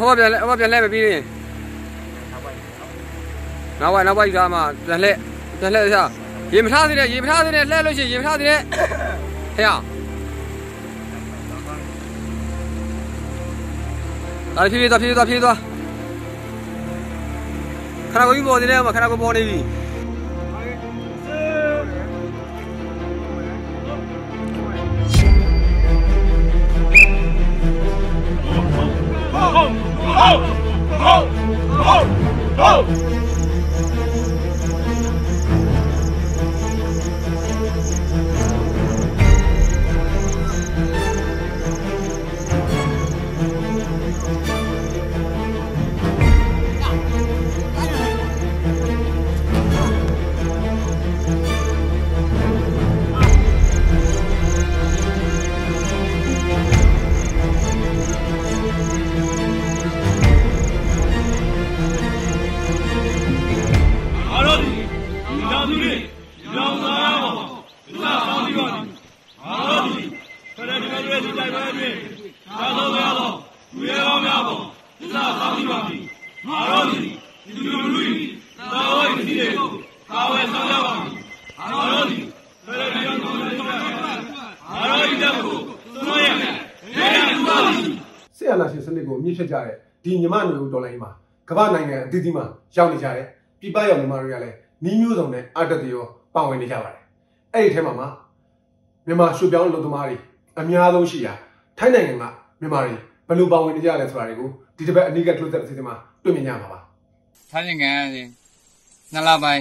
ပြန်လဲမပြီးရင်နောက်ဘက်ယူထားမှပြန်လဲစားရေမထားသေးနဲ့လှဲလို့ရှိရင်ရေမထားသေးနဲ့ဟဲ့ဒါဖြည်းဖြည်းသွားခဏကိုယူပေါ်သေးတယ်ခဏကိုပေါ်နေပြီဆရာနာရှင်စနစ်ကိုအမြင့်ဖြတ်ကြတဲ့ဒီညီမမျိုးတော်လိုင်းမှာကမ္ဘာနိုင်ငံအသီးသီးမှာရောက်နေကြတယ်ပြည်ပရောက်မြန်မာတွေကလည်းနီးမျိုးစုံနဲ့အတက်တရောပါဝင်နေကြပါတယ်အဲ့ဒီထဲမှာမြန်မာရွှေပြောင်းလူသမားတွေအများဆုံးရှိရာထိုင်းနိုင်ငံကမြန်မာတွေဘယ်လိုပါဝင်နေကြလဲဆိုတာတွေကိုဒီတစ်ပတ်အနည်းကထုတ်သက်အစီအစဉ်မှာတွေ့မြင်ကြမှာပါထိုင်းနိုင်ငံကနေနှစ်လပိုင်း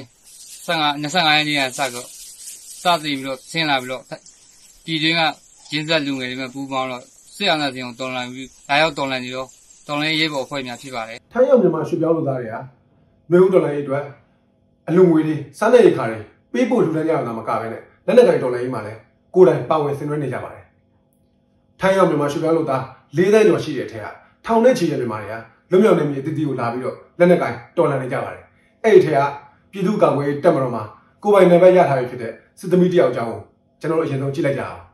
25ရက်နေ့ကစတော့စတင်ပြီးတော့ဆင်းလာပြီးတော့ပြည်တွင်းကရင်းဆက်လူငယ်တွေနဲ့ပူးပေါင်းတော့ဆရာနာစီအောင်တော်လှန်ပြီးဒါရောက်တော်လှန်နေတော့တော်လှန်ရေးပေါ်အဖွဲ့များဖြစ်ပါတယ်ထိုင်းရောက်မြန်မာရွှေပြောင်းလူသားတွေဟာမျိုးတော်လှန်ရေးအတွက်အလုံငွေတွေစားနေရခါတွေပေးပို့လူတန်းကြတာမကဘဲနဲ့လက်နက်ကိုင်တော်လှန်ရေးမှာလည်းကိုယ်တိုင်ပါဝင်ဆင်နွှဲနေကြပါတယ်ထိုင်းရောက်မြန်မာရွှေပြောင်းလူသား၄သန်းကျော်ရှိတဲ့အထက်ကထောင်နဲ့ချီတဲ့မြန်မာတွေကလွတ်မြောက်နေမြေတည်တည်ကိုလာပြီးတော့လက်နက်ကင်တော်လှန်နေကြပါတယ်အဲ့ဒီထက်ကပြည်သူ့ကာကွယ်ရေးတပ်မတော်မှာကိုယ်ပိုင်နယ်ပယ်ရထားပြီဖြစ်တဲ့စစ်သမီးတယောက်အကြောင်းကိုကျွန်တော်တို့အရင်ဆုံးကြည့်လိုက်ကြအောင်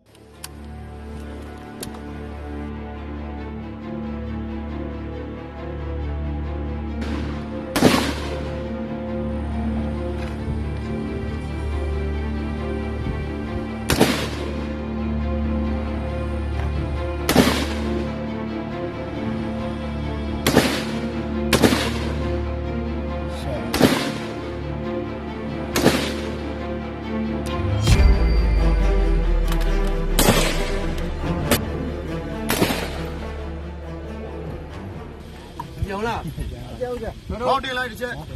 ပြောင်းလားပြောင်းကြဟောတင်လိုက်တစ်ချက်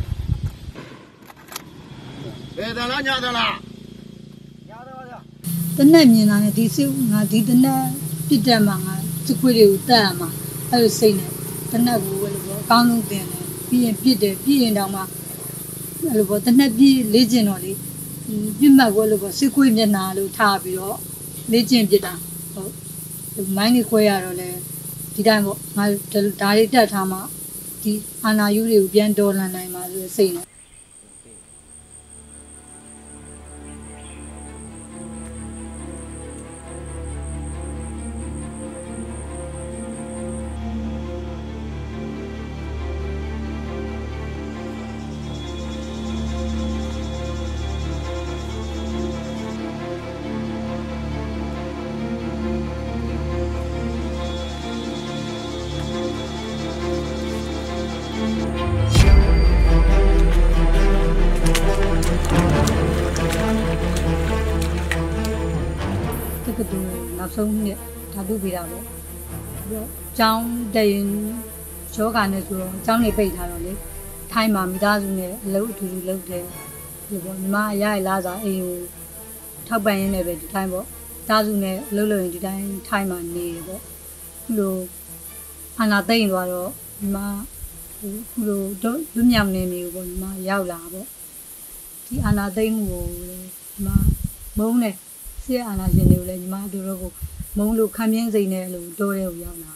ဘယ်တလားညာတလားညာတော့ဗျာတနက်မြင်လာတဲ့ဒီစိတ်ငါဒီတနက်ပြစ်တက်မှာငါစခွေးတွေကိုတတ်ရမှာအဲ့လိုစိတ်နဲ့တနက်ကိုဘယ်လိုပေါ့အကောင်းဆုံးတင်တယ်ပြီးရင်ပြစ်တယ်ပြီးရင်တောင်မှအဲ့လိုပေါ့တနက်ပြည့်လေ့ကျင့်တော့လေပြစ်မှတ်ကိုလို့ပေါ့စခွေးမျက်နှာလို့ထားပြီးတော့လေ့ကျင့်ပြစ်တာဟုတ်မိုင်းကြီးခွဲရတော့လေဒီတိုင်းပေါ့ငါဒါတွေတက်ထားမှဒီအာနာယူတွေကိုပြန်တော်လှန်နိုင်မှာဆိုစိတ်နဲ့နောက်ဆုံးနှစ်ဓာတုဗေဒပေါ့ပြီးတော့ကျောင်းတရင်ယောဂနဲ့ဆိုတော့ကျောင်းနေပိတ်ထားတော့လေထိုင်းမှာမိသားစုနဲ့အလုပ်အတူတူလုပ်တယ်ဒီပေါ့ညီမရရလာစားအိမ်ကိုထောက်ပံ့ရင်းနဲ့ပဲဒီတိုင်းပေါ့သားစုနဲ့အလုပ်လုပ်ရင်ဒီတိုင်းထိုင်းမှာနေတယ်ပေါ့ခုလိုအာနာသိမ့်သွားတော့ညီမခုလိုတော့လွတ်မြောက်နေမျိုးပေါ့ညီမရောက်လာပေါ့ဒီအာနာသိမ့်မှုကိုညီမမုန်းတယ်ဆရာအာနာရှင်တွေကိုလည်းညီမတို့တော့ကိုမုန်းလို့ခံပြင်းစိတ်နဲ့လို့တော်တဲ့ကိုရောက်လာ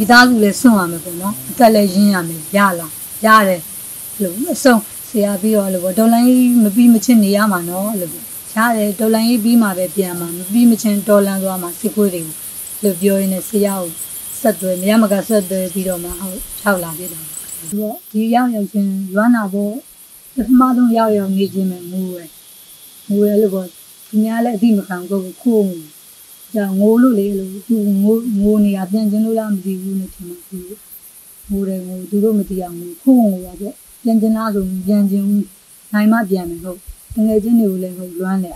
ဒီသားစုလည်းစွန့်ရမယ်ပေါ့နော်အသက်လည်းရင်းရမယ်ရလားရတယ်လို့အဆုံးဆရာပြီးတော့လို့ဒေါ်လာကြီးမပြီးမချင်းနေရမှာနော်လို့ရတယ်ဒေါ်လာကြီးပြီးမှပဲပြန်မှာမပြီးမချင်းဒေါ်လာသွားမှာစစ်ခွေးတွေကိုလို့ပြောရင်းနဲ့ဆရာကိုဆက်သွယ်မရမကဆက်သွယ်ပြီးတော့မှဟုတ်ထောက်လာပြတယ်ဒီရောက်ချင်းရွာနာဖို့ပထမဆုံးရောက်နေခြင်းပဲငိုရလို့ပေါ့ဒီများလည်းအတိမခံကိုခိုးဒါငိုလို့လေလို့သူငိုနေရပြန်ချင်းလို့လားမသိဘူးနဲ့ထင်တယ်ငိုတယ်သူတို့မသိအောင်ခိုးငိုရပြပြန်ချင်းလားဆိုပြန်ချင်းနိုင်မှပြန်မယ်ဟုတ်တကယ်ချင်းတွေကိုလည်းဟုတ်လွမ်းတယ်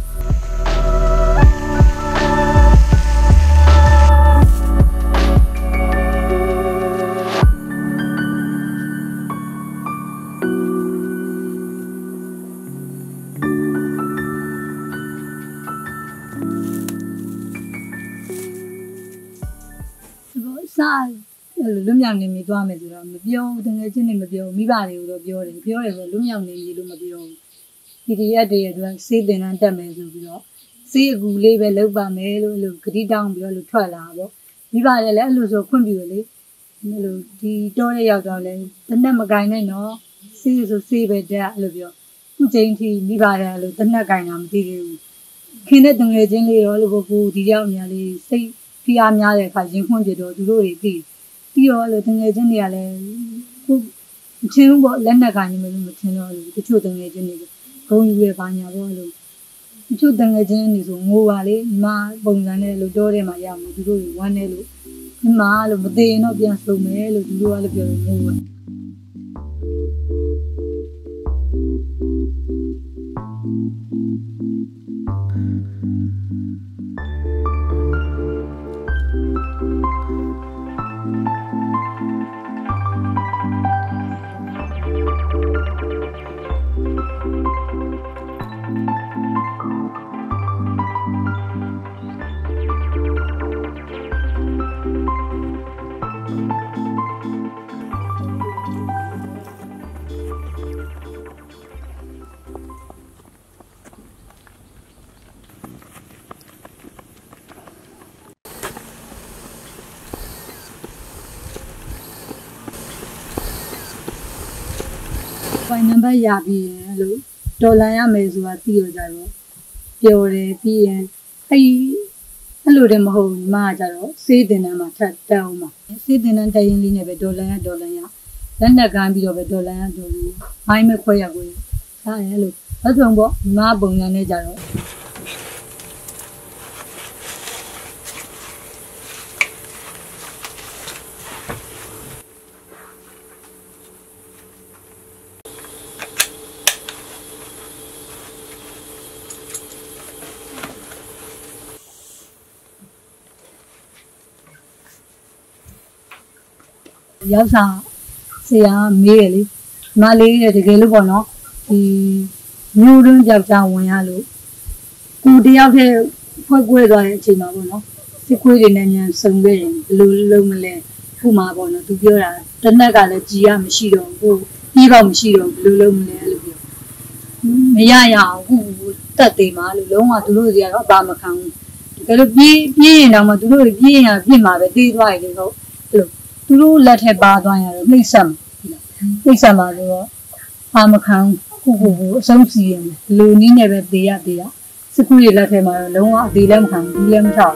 စားလွတ်မြောက်နေမိသွားမယ်ဆိုတော့မပြောတကယ်ချင်းနေမပြောမိဘတွေကိုတော့ပြောတယ်ဆိုလွတ်မြောက်နေပြီလို့မပြောဘူးဒီတရက်တည်းအတွက်စေးတင်တန်းတက်မယ်ဆိုပြီးတော့စေးအကူလေးပဲလုပ်ပါမယ်လို့ဂတိတောင်းပြီးတော့ထွက်လာပေါ့မိဘတွေလည်းအဲ့လိုဆိုခွင့်ပြုရလေအဲ့လိုဒီတော့ရရောက်တော့လဲတနက်မကင်နဲ့နော်စေးဆိုစေးပဲတက်အဲ့လိုပြောခုချိန်ထိမိဘတွေအဲ့လိုတနက်ကင်တာမသိသေးဘူးခင်တဲ့တငယ်ချင်းလေးရောလို့ကိုဒီရောက်ညာလေးစိတ်ဖိအားများတဲ့အခါရင်ခွင့်ပြတော့သူတို့တွေပြီးတော့လို့တငယ်ချင်းတွေကလည်းခုမချင်းဘူးပေါ့လက်နက်ကနေမလို့မထင်တော့လို့တချို့တငယ်ချင်းတွေဂုံယူရပါညာပေါ့လို့တချို့တငယ်ချင်းတွေဆိုငိုပါလေဒီမှာပုံစံနဲ့လို့တော့ထဲမှာရမှာသူတို့တွေဝမ်းနေလို့ဒီမှာလို့မသေးရင်တော့ပြန်ဆုံမယ်လို့သူတို့ကလည်းပြောလို့ငိုပါပိုင်နံပါတ်ရပြီးရင်လို့ဒေါ်လာရမယ်ဆိုတာသိရကြတော့ပျော်တယ်ပြီးရင်အဲ့လိုတည်းမဟုတ်ဘူးမှာကြတော့စေးတင်တန်းမှာထပ်တက်အောင်ပါစေးတင်တန်းတက်ရင်လေးနဲ့ပဲဒေါ်လာရလက်နဲ့ကန်ပြီးတော့ပဲဒေါ်လာရမိုင်းမခွဲရကိုဒါရဲ့လို့အဲ့ဆိုပေါ့ဒီမှာပုံစံနဲ့ကြတော့ရောက်စားဆရာမေးရလေမလေးတကယ်လို့ပေါ့နော်ဒီမျိုးတွင်းကြောက်ကြဝင်ရလို့ကိုတယောက်တည်းဖွဲ့ကွဲသွားတဲ့အချိန်မှာပေါ့နော်စစ်ခွေးတွေနဲ့ညံစုံခဲ့ရင်ဘယ်လိုလုံးမလဲခုမှပေါ့နော်သူပြောတာတနက်ကလည်းကြည်ရမရှိတော့ဘူးပြီးတော့မရှိတော့ဘယ်လိုလုံးမလဲအဲ့လိုပြောမရရအောင်ခုတက်သေးမှလို့လုံးဝသူတို့စီကတော့အပါမခံဘူးတကယ်လို့ပြေးရင်တော့မှသူတို့ပြေးရင်ပြစ်မှာပဲတေးသွားရင်ဟုတ်အဲ့လိုသူတို့လက်ထက်ပါသွားရတော့နှိမ့်ဆက်မှာလို့တော့အာမခံခုအဆုံးစီရင်လူနည်းနဲ့ပဲတေးရစစ်ခွေးလက်ထက်မှာတော့လုံးဝအသေးလည်းမခံဘူးလည်းမထောက်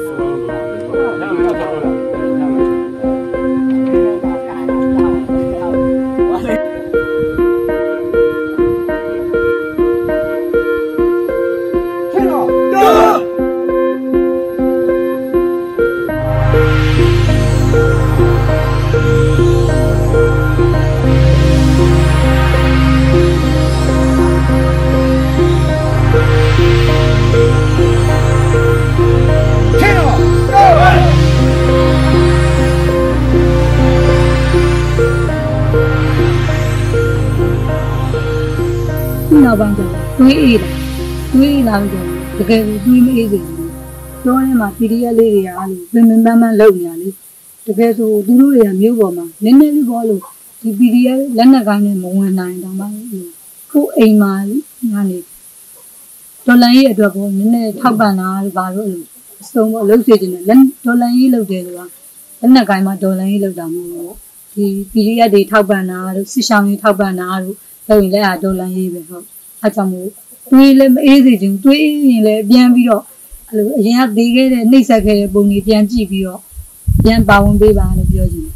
နောက်ပိုင်းကျတွေးအေးလာပြီးတကယ်တွေးမအေးစေဘူးပြောထဲမှာ PDF လေးတွေကအဲ့လိုပင်ပန်းလုပ်နေရလေတကယ်ဆိုသူတို့တွေကမျိုးပေါ်မှာနည်းနည်းလေးပေါ်လို့ဒီ PDF လက်နက်ကိုင်းနဲ့မဝင်နိုင်တော့မှကိုအိမ်မှာကနေဒေါ်လာရေးအတွက်ကိုနည်းနည်းထောက်ပံ့တာဘာလို့အဆုံးပေါ့လှုပ်စေချင်တယ်ဒေါ်လာရေးလုပ်တယ်ဆိုတာလက်နက်ကိုင်းမှာဒေါ်လာကြီးလောက်တာမျိုးဒီ PDF တွေထောက်ပံ့တာတို့စစ်ဆောင်တွေထောက်ပံ့တာတို့လုပ်ရင်လည်းဒေါ်လာကြီးပဲဟုတ်အဲကြောင့်မို့တွေးလည်းမအေးစေချင်တွေးရင်လည်းပြန်ပြီးတော့အဲ့လိုအရင်ကသေးခဲ့တဲ့နှိမ့်ဆက်ခဲ့တဲ့ပုံတွေပြန်ကြည့်ပြီးတော့ပြန်ပါဝင်ပေးပါလို့ပြောချင်တယ်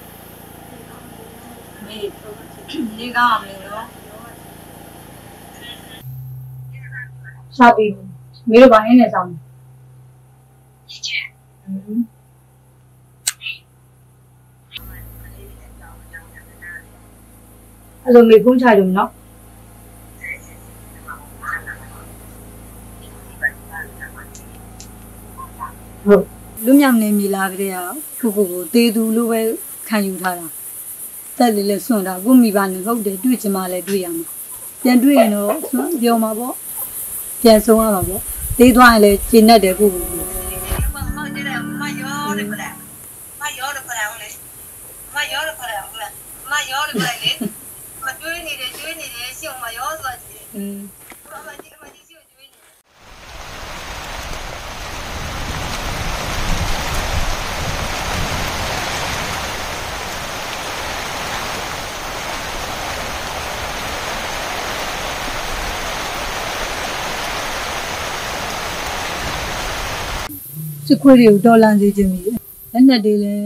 နေကောင်းမယ်နော်ရှာပြီးမေတို့ဘာရင်းနေဆောင်အဲ့လိုမေဖုန်းချကြုံနော်ဟုတ်လူမြောင်နေမိလာကြတဲ့ခုခုကိုတေးသူလိုပဲခံယူထားတာတက်လေးလေးစွန့်တာကိုမိဘနဲ့ဟုတ်တယ်တွေ့ချင်မှလည်းတွေ့ရမှာပြန်တွေ့ရင်တော့ပြောမှာပေါ့ပြန်ဆုံးရမှာပေါ့တေးသွားရင်လည်းကျင်တတ်တယ်ကိုကိုစစ်ခွေးတွေကိုတော်လန်စေခြင်းပြီးလက်နက်တွေလည်း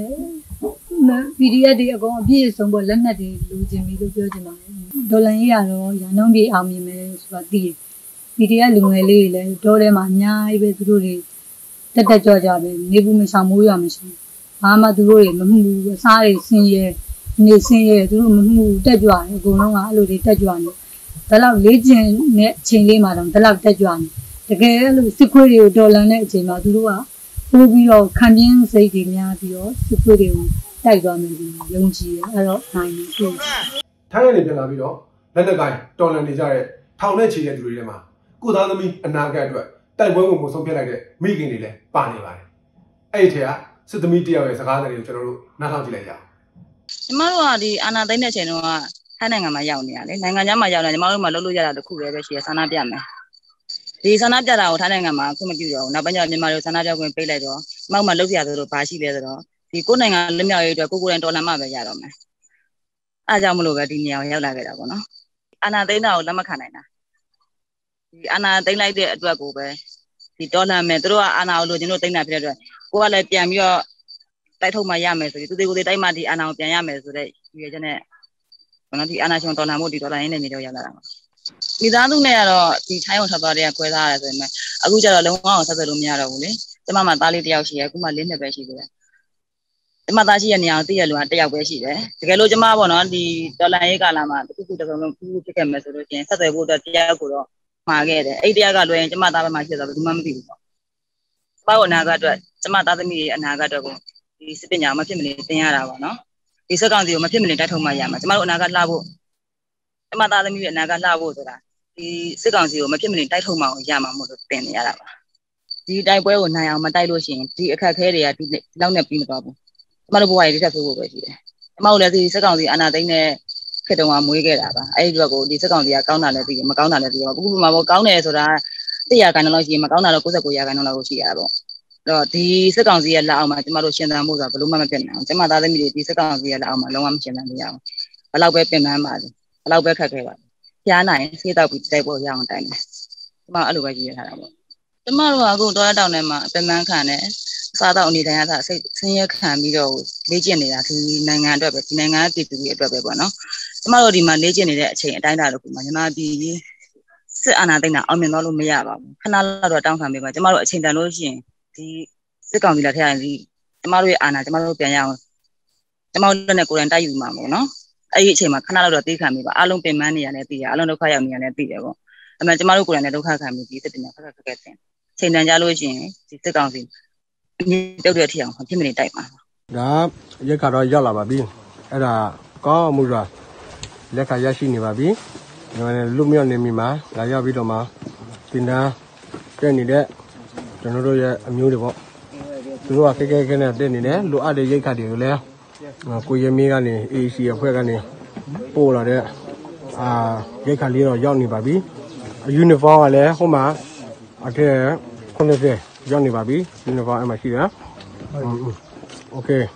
PDF တွေအကုန်အပြည့်အစုံပေါ့လက်နက်တွေလိုချင်ပြီလို့ပြောချင်ပါတယ်ဒေါ်လာကြီးကတော့ရန်နှုန်းပြေအောင်မြင်မယ်ဆိုတာသိတယ် PDF လူငယ်လေးတွေလည်းတော်ထဲမှာအများကြီးပဲသူတို့တွေတက်ကြွကြပဲနေဘူးမဆောင်မိုးရမဆောင်ဘာမှသူတို့တွေမမှုဘူးအစားတွေဆင်းရဲနေဆင်းရဲသူတို့မမှုတက်ကြွတယ်အကုန်လုံးကအဲ့လိုတွေတက်ကြွနေဒါလောက်လေးကျင်တဲ့အချိန်လေးမှာတော့ဒါလောက်တက်ကြွနေတကယ်လို့စစ်ခွေးတွေကိုတော်လန်တဲ့အချိန်မှာသူတို့ကပို့ပြီးတော့ခံပြင်းစိတ်တွေများပြီးတော့စစ်ခွေးတွေကိုတိုက်သွားမယ်ဒီယုံကြည်ရအဲ့တော့နိုင်ပြီဆိုထိုင်းရနေပြန်လာပြီးတော့လက်နက်ကိုင်းတော်လန်နေကြတဲ့ထောင်နဲ့ချီတဲ့သူတွေထဲမှာကိုသားသမီးအနာဂတ်အတွက်တိုက်ပွဲဝင်မှုဆုံးဖြတ်လိုက်တဲ့မိခင်တွေလည်းပါနေပါတယ်အဲ့ဒီထဲကစစ်သမီးတယောက်ရဲ့စကားတွေကိုကျွန်တော်တို့နားထောင်ကြည့်လိုက်ကြအောင်ကျမတို့ကဒီအာနာသိန်းတဲ့အချိန်တုန်းကထိုင်းနိုင်ငံမှာရောက်နေရတယ်နိုင်ငံခြားမှာရောက်နေကျမတို့မှလှုပ်လို့ရတာတခုပဲရှိရဆန္ဒပြမယ်ဒီဆန္ဒပြတာကိုထိုင်းနိုင်ငံမှာခွင့်မပြုတော့ဘူးနောက်ပိုင်းကျမြန်မာတို့ဆန္ဒပြခွင့်ပေးလိုက်တော့ကျမတို့မှလှုပ်ရသလိုဘာရှိလဲဆိုတော့ဒီကိုယ်နိုင်ငံလွတ်မြောက်ရေးအတွက်ကိုယ်တိုင်တော်လှန်မှပဲရတော့မယ်အားကြောင့်မလို့ပဲဒီနေရာကိုရောက်လာခဲ့တာပေါ့နော်အာနာသိန်းတာကိုလက်မခံနိုင်တာဒီအာနာသိန်းလိုက်တဲ့အတွက်ကိုပဲဒီတော်လှန်မယ်တို့ကအာနာကိုလိုချင်လို့သိန်းတာဖြစ်တဲ့အတွက်ကိုကလည်းပြန်ပြီးတော့တိုက်ထုတ်မှရမယ်ဆိုပြီးသူတွေကိုယ်တိုက်မှဒီအာနာကိုပြန်ရမယ်ဆိုတဲ့ရည်ရွယ်ချက်နဲ့ဘာလို့ဒီအာနာရှင်တော်လှန်ဖို့ဒီတော်လှန်ရင်းနဲ့မြေတော့ရောက်လာတာပါမိသားစုနဲ့ကတော့ဒီထိုင်းအောင်ထွက်သွားတဲ့ကွဲသားရတယ်ဆိုရင်အခုကျတော့လုံးဝအောင်ဆက်သွယ်လို့မရတော့ဘူးလေကျမမှသားလေးတစ်ယောက်ရှိရအခုမှ၄နှစ်ပဲရှိသေးတယ်ကျမသားရှိတဲ့နေရာကိုသိရလို့တစ်ယောက်ပဲရှိတယ်တကယ်လို့ကျမပေါ့နော်ဒီတော်လှန်ရေးကာလမှာတစ်ခုတစ်စုံလုံးဖြစ်ခဲ့မယ်ဆိုလို့ချင်းဆက်သွယ်ဖို့အတွက်တရားကိုတော့မှာခဲ့တယ်အဲ့တရားကလွယ်ရင်ကျမသားပဲမှရှိတယ်ဆိုတော့ဘူးမှမသိဘူးပေါ့ကျမတို့အနာဂတ်အတွက်ကျမသားသမီးရဲ့အနာဂတ်အတွက်ကိုဒီစစ်ပညာမဖြစ်မနေသင်ရတာပေါ့နော်ဒီစက်ကောင်စီကိုမဖြစ်မနေတိုက်ထုတ်မှရမှာကျမတို့အနာဂတ်လှဖို့ကျမသားသမီးရဲ့အနာဂတ်လှဖို့ဆိုတာဒီစစ်ကောင်စီကိုမဖြစ်မနေတိုက်ထုတ်မှရမှာမို့လို့တင်နေရတာပါဒီတိုက်ပွဲကိုနိုင်အောင်မတိုက်လို့ရှိရင်ဒီအခက်အခဲတွေကဒီလောက်နဲ့ပြီးမသွားဘူးကျမတို့ဘဝရည်တစ်ချက်ဆိုဖို့ပဲရှိတယ်ကျမတို့လည်းဒီစစ်ကောင်စီအာဏာသိမ်းတဲ့ခေတ်တုန်းကမွေးခဲ့တာပါအဲ့ဒီအတွက်ကိုဒီစစ်ကောင်စီကကောင်းတာလည်းသိတယ်မကောင်းတာလည်းသိတယ်အခုမှမကောင်းတယ်ဆိုတာ100%လောက်ရှိရင်မကောင်းတာတော့99%လောက်ရှိရတာပေါ့အဲ့တော့ဒီစစ်ကောင်စီရဲ့လက်အောက်မှာကျမတို့ရှင်သန်မှုဆိုတာဘယ်လိုမှမဖြစ်နိုင်အောင်ကျမသားသမီးတွေဒီစစ်ကောင်စီရဲ့လက်အောက်မှာလုံးဝမရှင်သန်နိုင်အောင်ဘယ်လောက်ပဲပြင်ပန်းပါလေဘယ်လောက်ပဲခက်ခဲပါဖျားနိုင်ဆေးတောက်ပြီးတိုက်ဖို့ရအောင်တိုင်တယ်ကျမအဲ့လိုပဲကြည့်ရထားတာပေါ့ကျမတို့ကအခုတောတောင်ထဲမှာအပင်ပန်းခံတယ်အစားတော့အနေတိုင်းအသာစိတ်ဆင်းရဲခံပြီးတော့လေ့ကျင့်နေတာဒီနိုင်ငံအတွက်ပဲဒီနိုင်ငံပြည်သူတွေအတွက်ပဲပေါ့နော်ကျမတို့ဒီမှာလေ့ကျင့်နေတဲ့အချိန်အတိုင်းအတာတစ်ခုမှာညီမပြည်စစ်အာဏာသိမ်းတာအောင်မြင်တော့လို့မရပါဘူးခဏလောက်တော့တောင်းခံပေးပါကျမတို့အချိန်တန်လို့ရှိရင်ဒီစစ်ကောင်စီလက်ထက်ရင်ဒီကျမတို့ရဲ့အာဏာကျမတို့ပြန်ရအောင်ကျမတို့လက်နဲ့ကိုယ်တိုင်တိုက်ယူမှာပေါ့နော်အဲ့ဒီအချိန်မှာခဏလောက်တော့တေးခံပေးပါအားလုံးပင်ပန်းနေရလဲသိရအားလုံးဒုက္ခရောက်နေရလဲသိတယ်ပေါ့အဲ့မဲ့ကျမတို့ကိုယ်တိုင်လည်းဒုက္ခခံပြီးဒီစစ်တင်ခက်ခက်တင်ချိန်တန်ကြလို့ရှိရင်ဒီစစ်ကောင်စီတုတ်တဲ့အထီအောင်ဖြစ်မနေတိုက်ပါဒါရက်ကတော့ရောက်လာပါပြီအဲ့ဒါကောင်းမှုစွာလက်ခါရရှိနေပါပြီလူမြောက်နေမိမှာလာရောက်ပြီးတော့မှတင်တန်းတက်နေတဲ့ကျွန်တော်တို့ရဲ့အမျိုးတွေပေါ့သူတို့ကခဲနဲ့တက်နေတယ်လိုအပ်တဲ့ရိတ်ခါတွေကိုလည်းကိုရမင်းကနေ AC အဖွဲ့ကနေပို့လာတဲ့ရိတ်ခါလေးတော့ရောက်နေပါပြီယူနီဖောင်းကလည်းဟိုမှာအထက်90ရောက်နေပါပြီယူနီဖောင်းအဲ့မှာရှိတယ်โอเค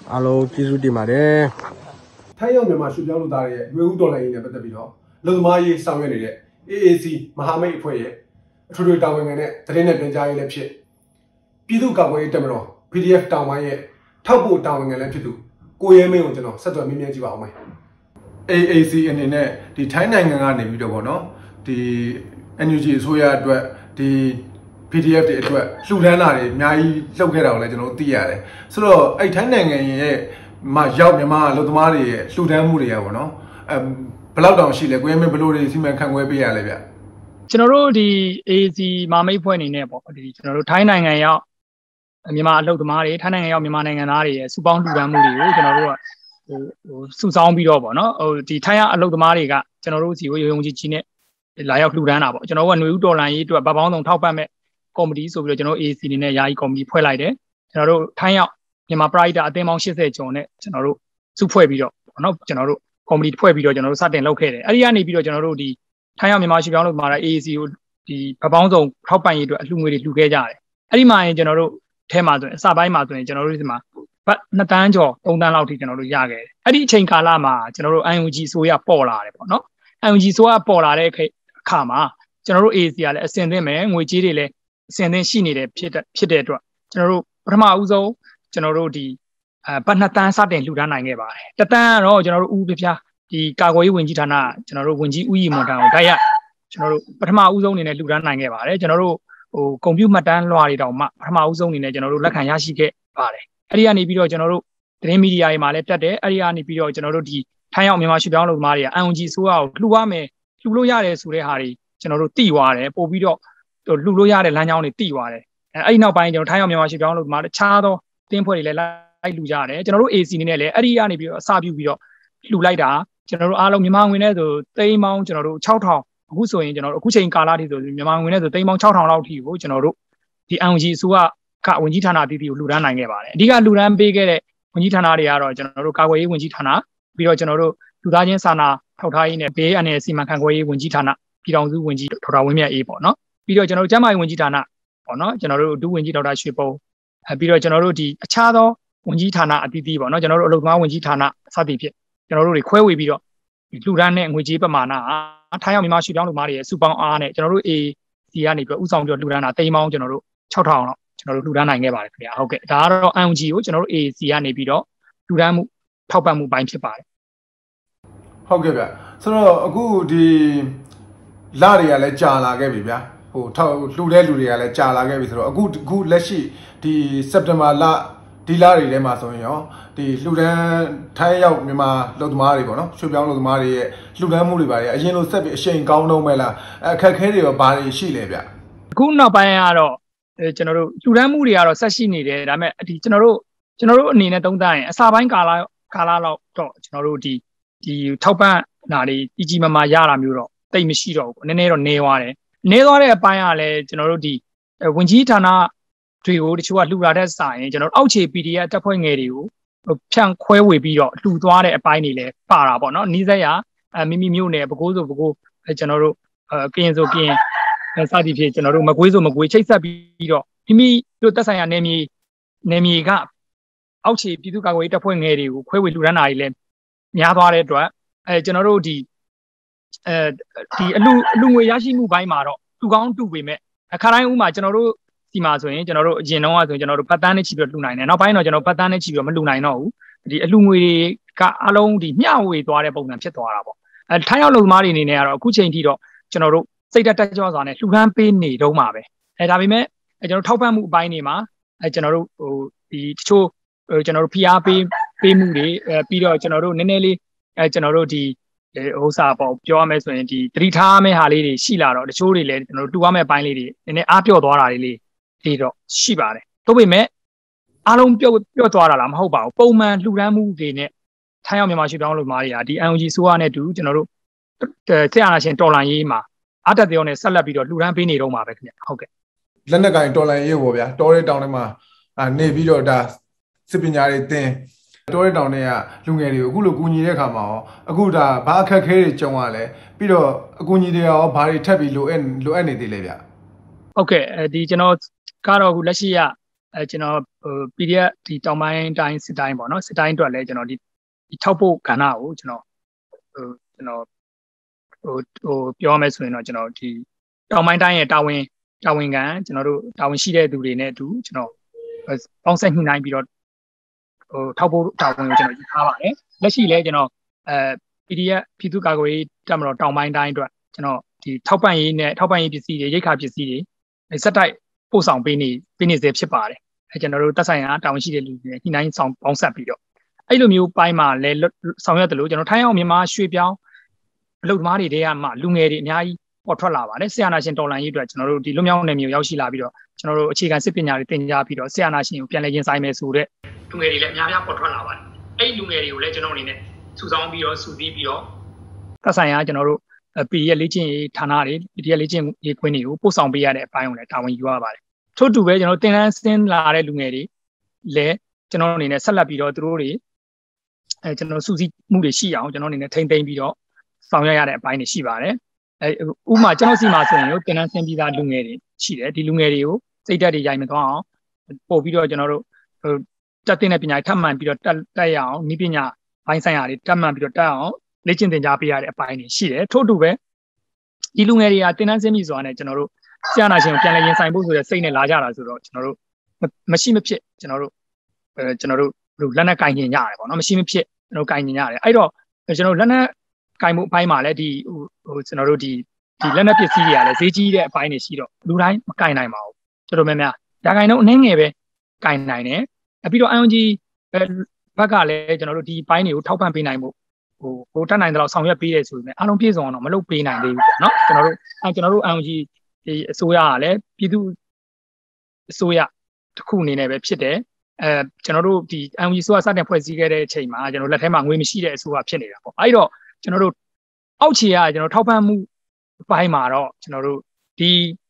အားလုံးကျေးဇူးတင်ပါတယ်ထိုင်းရောက်မြန်မာရွှေပြောင်းလူသားတွေရဲ့ရွေးဦးတော်လှန်ရေးနဲ့ပတ်သက်ပြီးတော့လုံသမားရေးဆောင်ရွက်နေတဲ့ AAC မဟာမိတ်အဖွဲ့ရဲ့အထွေထွေတာဝန်ခံနဲ့သတင်းနဲ့ပြန်ကြားရေးလည်းဖြစ်ပြည်သူ့ကာကွယ်ရေးတပ်မတော် PDF တာဝန်ရဲ့ထောက်ပို့တာဝန်ခံလည်းဖြစ်သူကိုရဲမင်းကိုကျွန်တော်ဆက်သွယ်မေးမြန်းကြည့်ပါအောင်မယ် AAC အနေနဲ့ဒီထိုင်းနိုင်ငံကနေပြီးတော့ဗောနော်ဒီ NUG အစိုးရအတွက်ဒီ PDF တွေအတွက်လှူဒန်းတာတွေအများကြီးလုပ်ခဲ့တာကိုလည်းကျွန်တော်သိရတယ်ဆိုတော့အဲ့ထိုင်းနိုင်ငံရဲ့မှာရောက်မြန်မာလူသမားတွေရဲ့လှူဒန်းမှုတွေကဗောနော်ဘယ်လောက်တောင်ရှိလဲကိုရဲမင်းဘယ်လိုတွေစီမံခန့်ခွဲပေးရလဲဗျကျွန်တော်တို့ဒီ AAC မဟာမိတ်ဖွဲ့အနေနဲ့ပေါ့ဒီကျွန်တော်တို့ထိုင်းနိုင်ငံရောက်မြန်မာအလုပ်သမားတွေထိုင်းနိုင်ငံရောက်မြန်မာနိုင်ငံသားတွေရဲ့စုပေါင်းလှူဒန်းမှုတွေကိုကျွန်တော်တို့ကစုဆောင်းပြီးတော့ပေါ့နော်ဒီထိုင်းရအလုပ်သမားတွေကကျွန်တော်တို့စီကိုရုံကြည်ကြီးနဲ့လာရောက်လှူဒန်းတာပေါ့ကျွန်တော်တို့ကຫນွေဦးတော်လှန်ရေးအတွက်ဗပေါင်းဆောင်ထောက်ပံ့မဲ့ကော်မတီဆိုပြီးတော့ကျွန်တော် AAC အနေနဲ့ယာယီကော်မတီဖွဲ့လိုက်တယ်ကျွန်တော်တို့ထိုင်းရောက်မြန်မာပရိုက်တာအသင်းပေါင်း80ကျော်နဲ့ကျွန်တော်တို့စုဖွဲ့ပြီးတော့ပေါ့နော်ကျွန်တော်တို့ကော်မတီဖွဲ့ပြီးတော့ကျွန်တော်တို့စတင်လုပ်ခဲ့တယ်အဲ့ဒီကနေပြီးတော့ကျွန်တော်တို့ဒီထိုင်းရောက်မြန်မာရွှေပြောင်းလုပ်မှာ AAC ကိုဒီဗပေါင်းဆောင်ထောက်ပံ့ရေးအတွက်အလှူငွေတွေလှူခဲ့ကြတယ်အဲ့ဒီမှာရင်ကျွန်တော်တို့ထဲမှာဆိုရင်အစပိုင်းမှာဆိုရင်ကျွန်တော်တို့ဒီမှာဘတ်2တန်းကျော်3တန်းလောက်ထိကျွန်တော်တို့ရခဲ့တယ်အဲ့ဒီအချိန်ကာလမှာကျွန်တော်တို့ IUG ဆိုရပေါ်လာတယ်ပေါ့နော် IUG ဆိုရပေါ်လာတဲ့အခါမှာကျွန်တော်တို့ AAC ကလည်းအစင်သင့်မယ်ငွေကြေးတွေလည်းအစင်သင့်ရှိနေတဲ့ဖြစ်တဲ့အတွက်ကျွန်တော်တို့ပထမဦးဆုံးကျွန်တော်တို့ဒီဘတ်2တန်းစတင်လှူဒန်းနိုင်ခဲ့ပါတယ်တတန်းကတော့ကျွန်တော်တို့ဦးပြပြဒီကာကွယ်ရေးဝန်ကြီးဌာနကျွန်တော်တို့ဝန်ကြီးဦးရီမွန်တန်ကိုတိုက်ရကျွန်တော်တို့ပထမဦးဆုံးအနေနဲ့လှူဒန်းနိုင်ခဲ့ပါတယ်ကျွန်တော်တို့ကွန်ပျူတာမှတ်တမ်းလွှာတွေတောင်မှပထမဦးဆုံးအနေနဲ့ကျွန်တော်တို့လက်ခံရရှိခဲ့ပါတယ်အဲ့ဒီကနေပြီးတော့ကျွန်တော်တို့သတင်းမီဒီယာတွေမှာလည်းတက်တယ်အဲ့ဒီကနေပြီးတော့ကျွန်တော်တို့ဒီထိုင်းရောက်မြန်မာရွှေပြောင်းလုပ်သမားတွေက IUG ဆိုရကိုလှူရမယ်လှူလို့ရတယ်ဆိုတဲ့ဟာတွေကျွန်တော်တို့သိသွားတယ်ပို့ပြီးတော့လှူလို့ရတဲ့လမ်းကြောင်းတွေသိသွားတယ်အဲ့ဒီနောက်ပိုင်းကျွန်တော်ထိုင်းရောက်မြန်မာရွှေပြောင်းလုပ်သမားတခြားသောတင်းဖွဲ့တွေလည်းလိုက်လှူကြရတယ်ကျွန်တော်တို့ AC အနေနဲ့လည်းအဲ့ဒီကနေပြီးတော့အစပြုပြီးတော့လှူလိုက်တာကျွန်တော်တို့အားလုံးမြန်မာငွေနဲ့ဆိုသိန်းပေါင်းကျွန်တော်တို့6000အခုဆိုရင်ကျွန်တော်တို့အခုချိန်ကာလထိဆိုမြန်မာငွေနဲ့ဆိုသိန်းပေါင်း6000လောက်ထိကိုကျွန်တော်တို့ဒီ IUG အစိုးရကဝန်ကြီးဌာနအသီးသီးကိုလှူဒန်းနိုင်ခဲ့ပါတယ်အဓိကလှူဒန်းပေးခဲ့တဲ့ဝန်ကြီးဌာနတွေကတော့ကျွန်တော်တို့ကာကွယ်ရေးဝန်ကြီးဌာနပြီးတော့ကျွန်တော်တို့လူသားချင်းစာနာထောက်ထားရေးနဲ့ဘေးအန္တရာယ်စီမံခန့်ခွဲရေးဝန်ကြီးဌာနပြည်ထောင်စုဝန်ကြီးဒေါက်တာဝင်းမြတ်အေးပေါ့နော်ပြီးတော့ကျွန်တော်တို့ကျန်းမာရေးဝန်ကြီးဌာနပေါ့နော်ကျွန်တော်တို့ဒုဝန်ကြီးဒေါက်တာရွှေပုံပြီးတော့ကျွန်တော်တို့ဒီအခြားသောဝန်ကြီးဌာနအသီးသီးပေါ့နော်ကျွန်တော်တို့အလုပ်သမားဝန်ကြီးဌာနစသည်ဖြင့်ကျွန်တော်တို့တွေခွဲဝေပြီးတော့လှူဒန်းတဲ့ငွေကြေးပမာဏအားထိုင်းရောက်မြန်မာရွှေပြောင်းလူမားတွေရဲ့စုပေါင်းအားနဲ့ကျွန်တော်တို့ AC ကနေပြီးဥဆောင်ပြီးလှူဒန်းတာတိမ်ပေါင်းကျွန်တော်တို့6000လောက်ကျွန်တော်တို့လှူဒန်းနိုင်ခဲ့ပါတယ်ခင်ဗျာဟုတ်ကဲ့ဒါကတော့ IUG ကိုကျွန်တော်တို့ AC ကနေပြီးတော့လှူဒန်းမှုထောက်ပံ့မှုပိုင်းဖြစ်ပါတယ်ဟုတ်ကဲ့ဗျဆိုတော့အခုဒီလတွေကလည်းကြာလာခဲ့ပြီဗျာဟိုထောက်လှူတဲ့လူတွေကလည်းကြာလာခဲ့ပြီဆိုတော့အခုလက်ရှိဒီစက်တင်ဘာလဒီလတွေထဲမှာဆိုရင်ရောဒီလှူဒန်းထိုင်းရောက်မြန်မာလူသမားတွေပေါ့နော်ရွှေပြောင်းလူသမားတွေရဲ့လှူဒန်းမှုတွေပါအရင်လိုဆက်ပြီးအရှိန်ကောင်းတော့မဲ့လားအခက်ခဲတွေရောဘာတွေရှိလဲဗျအခုနောက်ပိုင်းကတော့ကျွန်တော်တို့လှူဒန်းမှုတွေကတော့ဆက်ရှိနေတယ်ဒါပေမဲ့ဒီကျွန်တော်တို့အနေနဲ့သုံးသပ်ရင်အစာပိုင်းကာလလောက်တော့ကျွန်တော်တို့ဒီထောက်ပံ့နာတွေကြီးမားမားရတာမျိုးတော့တိတ်မရှိတော့ဘူးနည်းနည်းတော့နေသွားတယ်နေသွားတဲ့အပိုင်းကလည်းကျွန်တော်တို့ဒီဝန်ကြီးဌာနတွေကိုတချို့ကလှူလာတဲ့စာရင်ကျွန်တော်အောက်ခြေ PDF တပ်ဖွဲ့ငယ်တွေကိုဖြန့်ခွဲဝေပြီးတော့လှူသွားတဲ့အပိုင်းတွေလည်းပါတာပေါ့နော်နီးစပ်ရမိမိမျိုးနယ်ပဲခူးဆိုပဲခူးကျွန်တော်တို့ကရင်ဆိုကရင်စသည်ဖြင့်ကျွန်တော်တို့မကွေးဆိုမကွေးချိတ်ဆက်ပြီးတော့မိမိတို့သက်ဆိုင်ရာနယ်မြေကအောက်ခြေပြည်သူ့ကာကွယ်ရေးတပ်ဖွဲ့ငယ်တွေကိုခွဲဝေလှူဒန်းတာတွေလည်းများသွားတဲ့အတွက်ကျွန်တော်တို့ဒီအလူငွေရရှိမှုပိုင်းမှာတော့တူကောင်းတူပေမဲ့အခါတိုင်းဥမာကျွန်တော်တို့ဒီမှာဆိုရင်ကျွန်တော်တို့အရင်တော့ဆိုရင်ကျွန်တော်တို့ပတ်တန်းနဲ့ချီပြီးလှူနိုင်တယ်နောက်ပိုင်းတော့ကျွန်တော်ပတ်တန်းနဲ့ချီပြီးမလှူနိုင်တော့ဘူးဒီအလူငွေတွေကအလုံးဒီမျှဝေသွားတဲ့ပုံစံဖြစ်သွားတာပေါ့ထိုင်းရောက်လူသမားတွေအနေနဲ့ကတော့အခုချိန်ထိတော့ကျွန်တော်တို့စိတ်တက်ကြွစွာနဲ့လှူဒန်းပေးနေတော့မှာပဲဒါပေမဲ့ကျွန်တော်ထောက်ပံ့မှုအပိုင်းတွေမှာကျွန်တော်တို့ဟိုဒီတချို့ကျွန်တော်တို့ဖိအားပေးမှုတွေပြီးတော့ကျွန်တော်တို့နည်းနည်းလေးကျွန်တော်တို့ဒီဥစ္စာပေါ့ပြောရမယ်ဆိုရင်ဒီသတိထားမယ့်ဟာလေးတွေရှိလာတော့တချို့တွေလည်းကျွန်တော်တို့တူရမယ့်ပိုင်းလေးတွေနည်းနည်းအားပြော့သွားတာလေးတွေတော့ရှိပါတယ်ဒါပေမဲ့အားလုံးပြော့သွားတာလားမဟုတ်ပါဘူးပုံမှန်လှူဒန်းမှုတွေနဲ့ထိုင်းရောက်မြန်မာရွှေပြောင်းလူမားတွေကဒီ IUG ဆိုရနဲ့တူကျွန်တော်တို့ဆက်အာဏာရှင်တော်လှန်ရေးမှာအတက်ပြောနဲ့ဆက်လက်ပြီးတော့လှူဒန်းပေးနေတော့မှာပဲခင်ဗျဟုတ်ကဲ့လက်နက်ကင်တော်လှန်ရေးပေါ့ဗျာတောရဲတောင်ထဲမှာနေပြီးတော့ဒါစစ်ပညာတွေသင်တောရဲတောင်ထဲကလူငယ်တွေကိုအခုလိုကူညီတဲ့ခါမှာရောအခုဒါဘာအခက်ခဲတွေကြုံရလဲပြီးတော့အကူအညီတွေရောဘာတွေထပ်ပြီးလိုအပ်နေသေးလဲဗျဟုတ်ကဲ့ဒီကျွန်တော်ကတော့အခုလက်ရှိကကျွန်တော်PDF ဒီတောင်ပိုင်းတိုင်းစစ်တိုင်းပေါ့နော်စစ်တိုင်းအတွက်လည်းကျွန်တော်ဒီထောက်ဖို့ကဏ္ဍကိုကျွန်တော်ပြောမယ်ဆိုရင်တော့ကျွန်တော်ဒီတောင်ပိုင်းတိုင်းရဲ့တာဝန်ခံကျွန်တော်တို့တာဝန်ရှိတဲ့သူတွေနဲ့အတူကျွန်တော်ပေါင်းဆက်ညှိနှိုင်းပြီးတော့ထောက်ဖို့တာဝန်ကိုကျွန်တော်ယူထားပါတယ်လက်ရှိလည်းကျွန်တော်PDF ပြည်သူ့ကာကွယ်ရေးတပ်မတော်တောင်ပိုင်းတိုင်းအတွက်ကျွန်တော်ဒီထောက်ပံ့ရေးပစ္စည်းတွေရိက္ခာပစ္စည်းတွေစက်တိုက်ပို့ဆောင်ပေးနေစေဖြစ်ပါတယ်ကျွန်တော်တို့တက်ဆိုင်ရာတာဝန်ရှိတဲ့လူတွေညှိနှိုင်းဆောင်ပေါင်းဆက်ပြီးတော့အဲ့လိုမျိုးပိုင်းမှာလည်းဆောင်ရွက်တယ်လို့ကျွန်တော်ထိုင်းအောင်မြန်မာရွှေပြောင်းအလုပ်သမားတွေတဲကမှလူငယ်တွေအများကြီးပေါ်ထွက်လာပါတယ်ဆရာနာရှင်တော်လှန်ရေးအတွက်ကျွန်တော်တို့ဒီလွတ်မြောက်နယ်မြေရောက်ရှိလာပြီးတော့ကျွန်တော်တို့အခြေခံစစ်ပညာတွေသင်ကြားပြီးတော့ဆရာနာရှင်ကိုပြန်လည်ရင်ဆိုင်မယ်ဆိုတဲ့လူငယ်တွေလည်းအများကြီးပေါ်ထွက်လာပါတယ်အဲ့လူငယ်တွေကိုလည်းကျွန်တော်အနေနဲ့စုဆောင်းပြီးတော့စုစည်းပြီးတော့သက်ဆိုင်ရာကျွန်တော်တို့PDF လေ့ကျင့်ရေးဌာနတွေ PDF လေ့ကျင့်ရေးခွင့်တွေကိုပို့ဆောင်ပေးရတဲ့အပိုင်းကိုလည်းတာဝန်ယူရပါတယ်ထို့တူပဲကျွန်တော်တင်တန်းဆင်းလာတဲ့လူငယ်တွေလည်းကျွန်တော်အနေနဲ့ဆက်လက်ပြီးတော့သူတို့တွေကျွန်တော်စုစည်းမှုတွေရှိအောင်ကျွန်တော်အနေနဲ့ထိမ့်သိမ်းပြီးတော့ဆောင်ရွက်ရတဲ့အပိုင်းတွေရှိပါတယ်ဥပမာကျွန်တော်စီမှာဆိုရင်တင်တန်းဆင်းပြီးသားလူငယ်တွေရှိတယ်ဒီလူငယ်တွေကိုစိတ်ဓာတ်တွေရိုက်မသွားအောင်ပို့ပြီးတော့ကျွန်တော်တို့တက်တဲ့ပညာထပ်မှန်ပြီးတော့တက်ရအောင်ဤပညာဘိုင်းဆိုင်ရာတွေတက်မှန်ပြီးတော့တက်အောင်လေ့ကျင့်သင်ကြားပေးရတဲ့အပိုင်းတွေရှိတယ်ထို့တူပဲဒီလူငယ်တွေကတင်တန်းဆင်းပြီးဆိုတာနဲ့ကျွန်တော်တို့ဆရာနာရှင်ကိုပြန်လည်ရင်ဆိုင်ဖို့ဆိုတဲ့စိတ်နဲ့လာကြတာဆိုတော့ကျွန်တော်တို့မရှိမဖြစ်ကျွန်တော်တို့လက်နက်ကင်ကျင်ရတယ်ပေါ့နော်မရှိမဖြစ်ကျွန်တော်ကင်ကျင်ရတယ်အဲ့တော့ကျွန်တော်လက်နက်ကင်မှုအပိုင်းမှာလည်းဒီကျွန်တော်တို့ဒီလက်နက်ပစ္စည်းတွေကလည်းဈေးကြီးတဲ့အပိုင်းတွေရှိတော့လူတိုင်းမကင်နိုင်ပါဘူးတော်တော်များများဒါကင်တော့အနည်းငယ်ပဲကင်နိုင်တယ်ပြီးတော့ IOG ဘက်ကလည်းကျွန်တော်တို့ဒီပိုင်းတွေကိုထောက်ပံ့ပေးနိုင်ဖို့ဟိုတက်နိုင်တဲ့လောက်ဆောင်ရွက်ပေးရဲဆိုပေမဲ့အားလုံးပြည့်စုံအောင်တော့မလုပ်ပေးနိုင်သေးဘူးပေါ့နော်ကျွန်တော်တို့ IOG ဒီအစိုးရကလည်းပြည်သူအစိုးရတစ်ခုအနေနဲ့ပဲဖြစ်တယ်ကျွန်တော်တို့ဒီ IOG အစိုးရစတင်ဖွဲ့စည်းခဲ့တဲ့အချိန်မှာကျွန်တော်လက်ထဲမှာငွေမရှိတဲ့အစိုးရဖြစ်နေတာပေါ့အဲ့တော့ကျွန်တော်တို့အောက်ခြေကကျွန်တော်ထောက်ပံ့မှုဘိုင်းမှာတော့ကျွန်တော်တို့ဒီ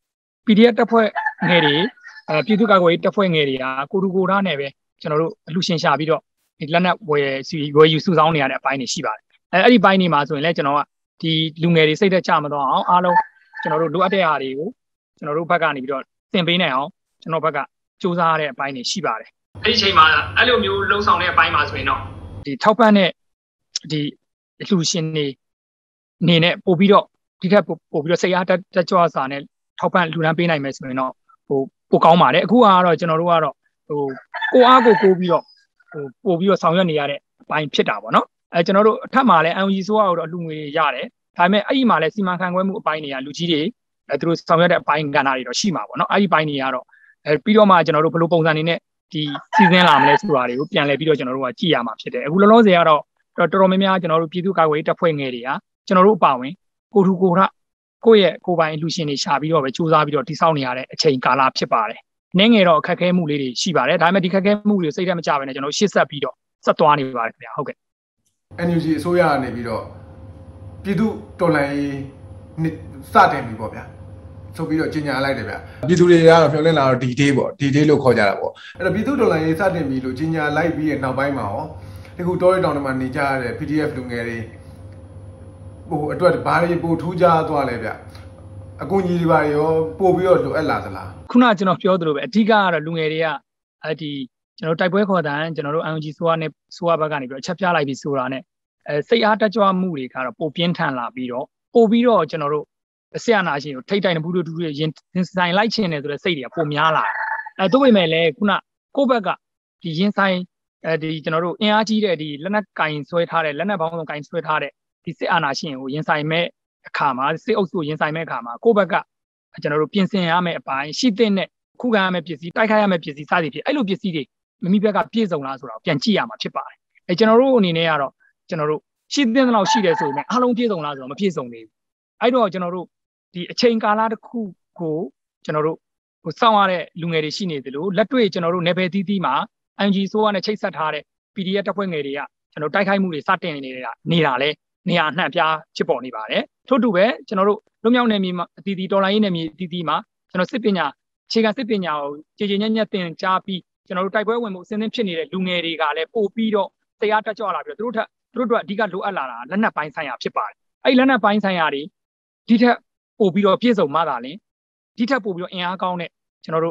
PDF တပ်ဖွဲ့ငယ်တွေပြည်သူ့ကာကွယ်ရေးတပ်ဖွဲ့ငယ်တွေကကိုတူကိုထားနဲ့ပဲကျွန်တော်တို့အလှရှင်ရှာပြီးတော့ဒီလက်နက်ဝယ်ယူစုဆောင်းနေရတဲ့အပိုင်းတွေရှိပါတယ်အဲ့ဒီဘိုင်းတွေမှာဆိုရင်လည်းကျွန်တော်ကဒီလူငယ်တွေစိတ်သက်ချမတော့အောင်အားလုံးကျွန်တော်တို့လိုအပ်တဲ့အားတွေကိုကျွန်တော်တို့ဘက်ကနေပြီးတော့သင်ပေးနိုင်အောင်ကျွန်တော်ဘက်ကစူးစမ်းရတဲ့အပိုင်းတွေရှိပါတယ်အဲ့ဒီအချိန်မှာအဲ့လိုမျိုးလှုံ့ဆော်တဲ့အပိုင်းမှာဆိုရင်တော့ဒီထောက်ပံ့တဲ့ဒီအလှရှင်တွေနေနဲ့ပို့ပြီးတော့ဒီထက်ပို့ပြီးတော့စိတ်အားတက်ကြွစာနဲ့ထောက်ပံ့လူတန်းပေးနိုင်မယ်ဆိုရင်တော့ပိုကောင်းပါတယ်အခုကတော့ကျွန်တော်တို့ကတော့ကိုအားကိုပြီးတော့ပို့ပြီးတော့ဆောင်ရွက်နေရတဲ့အပိုင်းဖြစ်တာပေါ့နော်ကျွန်တော်တို့အထက်မှာလည်း IOG ဆိုတော့အလူငွေရတယ်ဒါပေမဲ့အဲ့ဒီမှာလည်းစီမံခန့်ခွဲမှုအပိုင်းတွေကလူကြီးတွေသူတို့ဆောင်ရွက်တဲ့အပိုင်းကဏ္ဍတွေတော့ရှိမှာပေါ့နော်အဲ့ဒီပိုင်းတွေကတော့ပြီးတော့မှကျွန်တော်တို့ဘယ်လိုပုံစံနေနဲ့ဒီစီစဉ်လာမလဲဆိုတာတွေကိုပြန်လည်ပြီးတော့ကျွန်တော်တို့ကကြည့်ရမှာဖြစ်တယ်အခုလောလောဆယ်ကတော့တော်တော်များများကျွန်တော်တို့ပြည်သူ့ကာကွယ်ရေးတပ်ဖွဲ့ငယ်တွေကကျွန်တော်တို့အပါဝင်ကိုထူကိုထကိုယ့်ရဲ့ကိုယ်ပိုင်လူရှင်တွေရှာပြီးတော့ပဲစူးစမ်းပြီးတော့တိစောက်နေရတဲ့အချိန်ကာလဖြစ်ပါတယ်နည်းငယ်တော့အခက်အခဲမှုလေးတွေရှိပါတယ်ဒါပေမဲ့ဒီခက်ခဲမှုတွေစိတ်ထဲမကြဘဲနဲ့ကျွန်တော်ရှေ့ဆက်ပြီးတော့ဆက်သွားနေပါတယ်ခင်ဗျာဟုတ်ကဲ့ NUG အစိုးရကနေပြီးတော့ပြည်သူတော်လှန်ရေးစတင်ပြီပေါ့ဗျာဆိုပြီးတော့ကြီးညာလိုက်တယ်ဗျာပြည်သူတွေကတော့ပြောလင်းလာတော့ D-Day ပေါ့ D-Day လို့ခေါ်ကြတာပေါ့အဲ့တော့ပြည်သူတော်လှန်ရေးစတင်ပြီလို့ကြီးညာလိုက်ပြီးရဲ့နောက်ပိုင်းမှာရောဒီခုတောရီတောင်တွေမှာနေကြရတဲ့ PDF လူငယ်တွေအတွက်ဘာတွေပို့ထူးခြားသွားလဲဗျအကူကြီးတွေဘာတွေရောပို့ပြီးတော့လိုအပ်လာသလားခုနကျွန်တော်ပြောသလိုပဲအဓိကကတော့လူငယ်တွေကဒီကျွန်တော်တိုက်ပွဲခေါ်တဲ့ကျွန်တော်တို့ IOG ဆိုရဘက်ကနေပြီးတော့ချက်ပြလိုက်ပြီးဆိုတာနဲ့စိတ်အားတက်ကြွမှုတွေကတော့ပိုပြင်းထန်လာပြီးတော့ပို့ပြီးတော့ကျွန်တော်တို့ဆရာနာရှင်ကိုထိတ်တိုင်ဘူးတို့တူရင်ဆိုင်လိုက်ချင်တယ်ဆိုတဲ့စိတ်တွေကပိုများလာတို့ပေမဲ့လည်းခုနကိုယ့်ဘက်ကဒီရင်ဆိုင်ဒီကျွန်တော်တို့အင်အားကြီးတဲ့ဒီလက်နက်ကင်ဆွဲထားတဲ့လက်နက်ပေါင်းစုံကင်ဆွဲထားတဲ့ဒီစစ်အာဏာရှင်ကိုရင်ဆိုင်မဲ့အခါမှာစစ်အုပ်စုရင်ဆိုင်မဲ့အခါမှာကိုယ့်ဘက်ကကျွန်တော်တို့ပြင်ဆင်ရမယ့်အပိုင်းရှိတဲ့နဲ့ခုခံရမယ့်ပစ္စည်းတိုက်ခိုက်ရမယ့်ပစ္စည်းစသည်ဖြင့်အဲ့လိုပစ္စည်းတွေမိမိဘက်ကပြည့်စုံလားဆိုတာကိုပြန်ကြည့်ရမှာဖြစ်ပါတယ်ကျွန်တော်တို့အနေနဲ့ကတော့ကျွန်တော်တို့ရှိတဲ့လောက်ရှိတယ်ဆိုရင်အားလုံးပြည့်စုံလားဆိုတော့မပြည့်စုံသေးဘူးအဲ့တော့ကျွန်တော်တို့ဒီအချိန်ကာလတစ်ခုကိုကျွန်တော်တို့စောင့်ရတဲ့လူငယ်တွေရှိနေသလိုလက်တွေ့ကျွန်တော်တို့နယ်ပယ်သီးသီးမှာ IOG ဆိုရနဲ့ချိတ်ဆက်ထားတဲ့ PDF တပ်ဖွဲ့ငယ်တွေကကျွန်တော်တိုက်ခိုက်မှုတွေစတင်နေတာလဲနေရာအနှံ့ပြားဖြစ်ပေါ်နေပါတယ်ထို့တူပဲကျွန်တော်တို့လွတ်မြောက်နယ်မြေမှာအတီးတီတော်လိုင်းရေးနယ်မြေအတီးတီမှာကျွန်တော်စစ်ပညာအခြေခံစစ်ပညာကိုကြည်ကြည်ညက်ညက်သင်ကြားပြီးကျွန်တော်တို့တိုက်ပွဲဝင်မှုအစဉ်အသင့်ဖြစ်နေတဲ့လူငယ်တွေကလည်းပို့ပြီးတော့တရားတက်ကြွလာပြီးတော့သူတို့အဓိကလိုအပ်လာတာလက်နက်ပိုင်းဆိုင်ရာဖြစ်ပါတယ်အဲ့လက်နက်ပိုင်းဆိုင်ရာတွေဒီထက်ပို့ပြီးတော့ပြည့်စုံမှသာလင်ဒီထက်ပို့ပြီးတော့အင်အားကောင်းတဲ့ကျွန်တော်တို့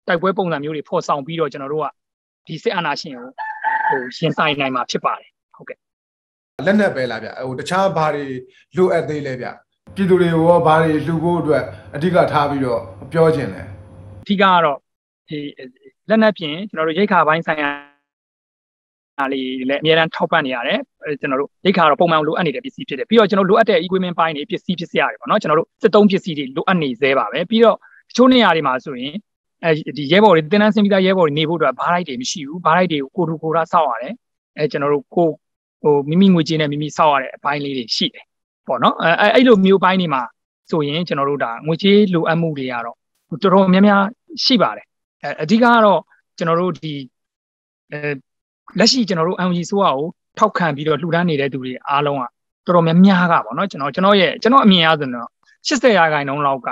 တိုက်ပွဲပုံစံမျိုးတွေဖော်ဆောင်ပြီးတော့ကျွန်တော်တို့ကဒီစစ်အာဏာရှင်ကိုရှင်းဆိုင်နိုင်မှာဖြစ်ပါတယ်ဟုတ်ကဲ့လက်နက်ပဲလားဗျဟိုတခြားဘာတွေလိုအပ်သေးလဲဗျပြည်သူတွေကိုရောဘာတွေလှူဖို့အတွက်အဓိကထားပြီးတော့ပြောခြင်းလဲအဓိကကတော့ဒီလက်နက်ပြင်ကျွန်တော်တို့ရိတ်ခါပိုင်းဆိုင်ရာလေးလည်းအများအားထောက်ပံ့နေရတယ်ကျွန်တော်တို့ရိတ်ခါတော့ပုံမှန်လိုအပ်နေတဲ့ပစ္စည်းဖြစ်တယ်ပြီးတော့ကျွန်တော်လိုအပ်တဲ့ equipment ပိုင်းတွေပစ္စည်းဖြစ်ရတယ်ပေါ့နော်ကျွန်တော်တို့စစ်သုံးပစ္စည်းတွေလိုအပ်နေသေးပါပဲပြီးတော့တချို့နေရာတွေမှာဆိုရင်ဒီရဲဘော်တွေတင်းတန်းစင်ပြီးသားရဲဘော်တွေနေဖို့အတွက်ဘားလိုက်တွေမရှိဘူးဘားလိုက်တွေကိုကိုထူကိုရာစောက်ရတယ်ကျွန်တော်တို့ကိုမိမိငွေကြေးနဲ့မိမိစောက်ရတဲ့အပိုင်းလေးတွေရှိတယ်ပေါ့နော်အဲ့လိုမျိုးပိုင်းတွေမှာဆိုရင်ကျွန်တော်တို့ဒါငွေကြေးလိုအပ်မှုတွေကတော့တော်တော်များများရှိပါတယ်အဓိကကတော့ကျွန်တော်တို့ဒီလက်ရှိကျွန်တော်တို့ NUG ဆိုကိုထောက်ခံပြီးတော့လှူဒန်းနေတဲ့သူတွေအားလုံးကတော်တော်များများကပေါ့နော်ကျွန်တော်အမြင်အားဆိုတော့80%လောက်က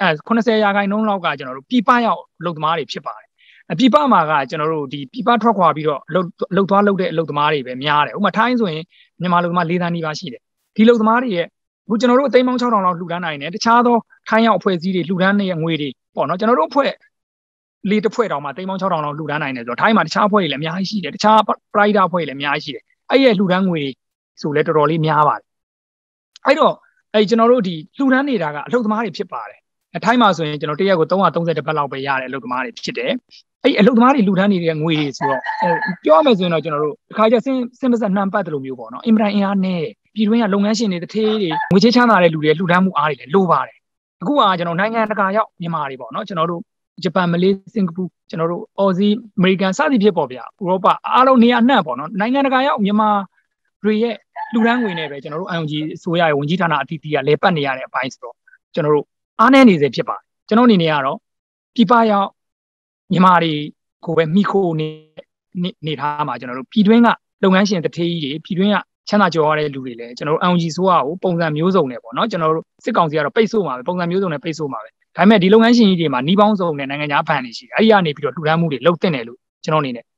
80%လောက်ကကျွန်တော်တို့ပြပရောက်အလုပ်သမားတွေဖြစ်ပါတယ်ပြပမှာကကျွန်တော်တို့ဒီပြပထွက်ခွာပြီးတော့အလုပ်သွားလုပ်တဲ့အလုပ်သမားတွေပဲများတယ်ဥပမာထိုင်းဆိုရင်မြန်မာအလုပ်သမား4 သန်းနီးပါးရှိတယ်ဒီအလုပ်သမားတွေရဲ့အခုကျွန်တော်တို့အသိန်းပေါင်း6000လောက်လှူဒန်းနိုင်တယ်တခြားသောထိုင်းရောက်အဖွဲ့အစည်းတွေလှူဒန်းနေတဲ့ငွေတွေပေါ့နော်ကျွန်တော်တို့အဖွဲ့လေးတစ်ဖွဲ့တောင်မှသိန်းပေါင်း6000လောက်လှူဒန်းနိုင်တယ်ဆိုတော့ထိုင်းမှာတခြားအဖွဲ့တွေလည်းအများကြီးရှိတယ်တခြား private အဖွဲ့တွေလည်းအများကြီးရှိတယ်အဲ့ရဲ့လှူဒန်းငွေဆိုလဲတော်တော်လေးများပါတယ်အဲ့တော့ကျွန်တော်တို့ဒီလှူဒန်းနေတာကအလုပ်သမားတွေဖြစ်ပါတယ်ထိုင်းမှာဆိုရင်ကျွန်တော်တရက်ကို330ဘတ်လောက်ပဲရတဲ့အလုပ်သမားတွေဖြစ်တယ်အဲ့အလုပ်သမားတွေလှူဒန်းနေတဲ့ငွေတွေဆိုတော့ပြောရမယ်ဆိုရင်တော့ကျွန်တော်တို့တစ်ခါကျစင်ပစက်နှံပတ်တယ်လို့မျိုးပေါ့နော်အင်မတန်အင်အားနဲ့ပြည်တွင်းကလုပ်ငန်းရှင်တွေတထေးတွေငွေချေးချမ်းသာတဲ့လူတွေလှူဒန်းမှုအားတွေလည်းလိုပါတယ်အခုကကျွန်တော်နိုင်ငံတကာရောက်မြန်မာတွေပေါ့နော်ကျွန်တော်တို့ဂျပန်မလေးစင်ကာပူကျွန်တော်တို့အော်စီအမေရိကန်စသည်ဖြစ်ပေါ့ဗျာဥရောပအားလုံးနေရာနှံ့ပေါ့နော်နိုင်ငံတကာရောက်မြန်မာတွေရဲ့လူရန်ငွေနဲ့ပဲကျွန်တော်တို့ NUG အစိုးရရဲ့ဝန်ကြီးဌာနအသီးသီးကလဲပတ်နေရတဲ့အပိုင်းဆိုတော့ကျွန်တော်တို့အားနည်းနေစေဖြစ်ပါတယ်ကျွန်တော်အနေနဲ့ကတော့ပြပရောက်မြန်မာတွေကိုပဲမိခိုနေထားမှာကျွန်တော်တို့ပြည်တွင်းကလုပ်ငန်းရှင်တထေးကြီးတွေပြည်တွင်းကချမ်းသာကြွယ်ဝတဲ့လူတွေလည်းကျွန်တော်တို့ NUG ဆိုကိုပုံစံမျိုးစုံနဲ့ပေါ့နော်ကျွန်တော်တို့စစ်ကောင်စီကတော့ပိတ်ဆို့မှာပဲပုံစံမျိုးစုံနဲ့ပိတ်ဆို့မှာပဲဒါပေမဲ့ဒီလုပ်ငန်းရှင်ကြီးတွေမှာနှီးပေါင်းစုံနဲ့နိုင်ငံခြားဘဏ်တွေရှိတယ်အဲ့ဒီကနေပြီးတော့လှူဒန်းမှုတွေလုပ်တင်တယ်လို့ကျွန်တော်အနေနဲ့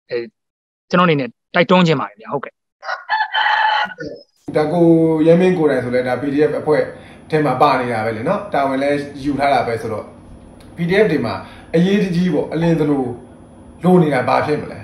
တိုက်တွန်းခြင်းပါတယ်ဗျာဟုတ်ကဲ့ဒါကိုရဲမင်းကိုယ်တိုင်ဆိုလဲဒါ PDF အဖွဲ့ထဲမှာပါနေတာပဲလေနော်တာဝန်လဲယူထားတာပဲဆိုတော့ PDF တွေမှာအရေးကြီးပေါ့အလင်းသလိုလိုနေတာဘာဖြစ်မလဲ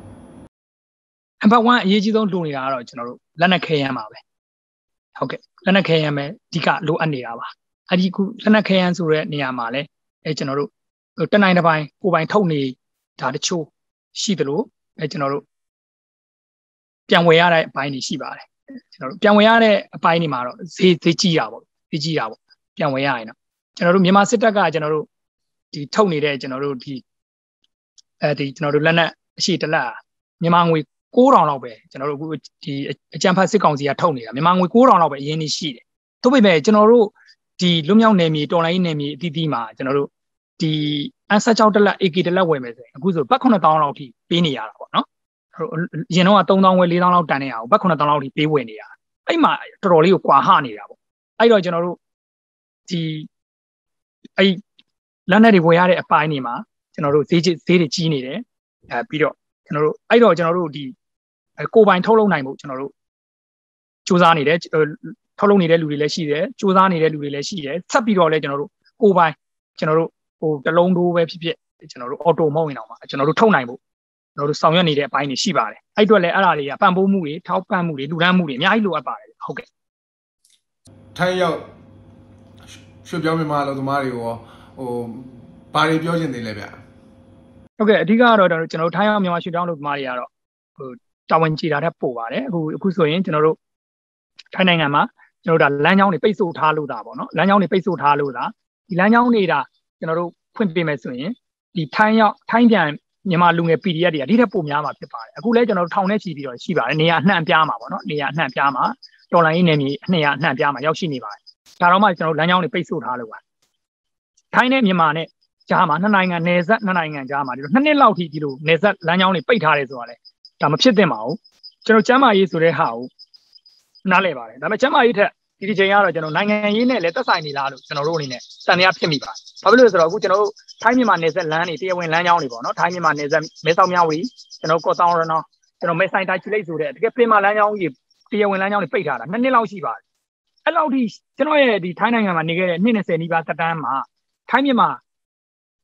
number 1အရေးကြီးဆုံးလိုနေတာကတော့ကျွန်တော်တို့လက်နက်ခဲယမ်းပါပဲဟုတ်ကဲ့လက်နက်ခဲယမ်းပဲအဓိကလိုအပ်နေတာပါအဲ့ဒီခုလက်နက်ခဲယမ်းဆိုတဲ့နေရာမှာလဲကျွန်တော်တို့တနိုင်တစ်ပိုင်းကိုပိုင်ထုတ်နေတာတချို့ရှိသလိုကျွန်တော်တို့ပြန်ဝယ်ရတဲ့အပိုင်းတွေရှိပါတယ်ကျွန်တော်တို့ပြန်ဝယ်ရတဲ့အပိုင်းတွေမှာတော့ဈေးကြီးတာပေါ့ပြန်ဝယ်ရရင်တော့ကျွန်တော်တို့မြန်မာစစ်တပ်ကကျွန်တော်တို့ဒီထုတ်နေတဲ့ကျွန်တော်တို့ဒီကျွန်တော်တို့လက်နက်အရှိတလက်မြန်မာငွေ9000လောက်ပဲကျွန်တော်တို့အခုဒီအကြံဖတ်စစ်ကောင်စီကထုတ်နေတာမြန်မာငွေ9000လောက်ပဲအရင်ကြီးရှိတယ်သို့ပေမဲ့ကျွန်တော်တို့ဒီလွတ်မြောက်နယ်မြေတော်လိုင်းနယ်မြေအသီးသီးမှာကျွန်တော်တို့ဒီအန်ဆာ6တလက် AK တလက်ဝယ်မယ်ဆိုရင်အခုဆိုဘတ်9000လောက်ထိပေးနေရတာပေါ့နော်အရင်တော့3000ဝယ်4000လောက်တန်နေရအောင်ဘတ်9000လောက်ထိပေးဝယ်နေရအဲ့မှာတော်တော်လေးကိုကွာဟနေတာပေါ့အဲ့တော့ကျွန်တော်တို့ဒီအဲ့လက်နက်တွေဝယ်ရတဲ့အပိုင်းတွေမှာကျွန်တော်တို့ဈေးတွေကြီးနေတယ်ပြီးတော့ကျွန်တော်တို့ဒီကိုပိုင်ထုတ်လုပ်နိုင်ဖို့ကျွန်တော်တို့စူးစမ်းနေတယ်ထုတ်လုပ်နေတဲ့လူတွေလည်းရှိတယ်စူးစမ်းနေတဲ့လူတွေလည်းရှိတယ်ဆက်ပြီးတော့လည်းကျွန်တော်တို့ကိုပိုင်ကျွန်တော်တို့ဟိုတလုံးတိုးပဲဖြစ်ကျွန်တော်တို့အော်တိုမဟုတ်ရင်တော့ကျွန်တော်တို့ထုတ်နိုင်ဖို့ကျွန်တော်တို့ဆောင်ရွက်နေတဲ့အပိုင်းတွေရှိပါတယ်အဲ့အတွက်လည်းအဲ့ဒါတွေကပံ့ပိုးမှုတွေထောက်ပံ့မှုတွေလူဒန်းမှုတွေအများကြီးလိုအပ်ပါတယ်ဟုတ်ကဲ့ထိုင်းရောက်ရွှေပြောင်းမြန်မာလူသမားတွေကိုဘာတွေပြောချင်သေးလဲဗျဟုတ်ကဲ့အဓိကတော့ကျွန်တော်တို့ထိုင်းရောက်မြန်မာရွှေပြောင်းလူသမားတွေကတော့တာဝန်ကျေတာတဲ့ပို့ပါတယ်အခုဆိုရင်ကျွန်တော်တို့ထိုင်းနိုင်ငံမှာကျွန်တော်တို့ဒါလမ်းကြောင်းတွေပိတ်ဆို့ထားလို့တာပေါ့နော်လမ်းကြောင်းတွေပိတ်ဆို့ထားလို့တာဒီလမ်းကြောင်းတွေဒါကျွန်တော်တို့ဖွင့်ပေးမယ်ဆိုရင်ဒီထိုင်းပြန်မြန်မာလူငယ် PDF တွေကဒီထက်ပိုများမှာဖြစ်ပါတယ်အခုလဲကျွန်တော်တို့ထောင်ထဲချီပြီးတော့ရှိပါတယ်နေရာအနှံ့ပြားမှာပေါ့နော်နေရာအနှံ့ပြားမှာတော်လိုင်းနေမြေအနှံ့ပြားမှာရောက်ရှိနေပါတယ်ဒါတော့မှကျွန်တော်တို့လမ်းကြောင်းတွေပိတ်ဆို့ထားလို့ပါထိုင်းနဲ့မြန်မာနဲ့ကြားမှာနှစ်နိုင်ငံနယ်စပ်နှစ်နိုင်ငံကြားမှာဒီလို2နှစ်လောက်ထိဒီလိုနယ်စပ်လမ်းကြောင်းတွေပိတ်ထားတယ်ဆိုတာလေဒါမဖြစ်သင့်ပါဘူးကျွန်တော်ကျမ်းမာရေးဆိုတဲ့ဟာကိုနားလည်ပါတယ်ဒါပေမဲ့ကျမ်းမာရေးထက်ဒီချိန်ကတော့ကျွန်တော်နိုင်ငံရေးနဲ့လည်းသက်ဆိုင်နေလားလို့ကျွန်တော်တို့အနေနဲ့တန်တရားဖြစ်မိပါတယ်ဘာဖြစ်လို့လဲဆိုတော့အခုကျွန်တော်တို့ထိုင်းမြန်မာနယ်စပ်လမ်းတွေတရားဝင်လမ်းကြောင်းတွေပေါ့နော်ထိုင်းမြန်မာနယ်စပ်မဲဆောက်မြဝတီကျွန်တော်ကော့တောင်ရနောကျွန်တော်မဲဆိုင်တိုင်းချီလိတ်ဆိုတဲ့တကယ်ပြင်မာလမ်းကြောင်းကြီးတရားဝင်လမ်းကြောင်းတွေပိတ်ထားတာ2နှစ်လောက်ရှိပါတယ်အဲ့လောက်ထိကျွန်တော်ရဲ့ဒီထိုင်းနိုင်ငံမှာနေခဲ့တဲ့220နီးပါးသက်တမ်းမှာထိုင်းမြန်မာ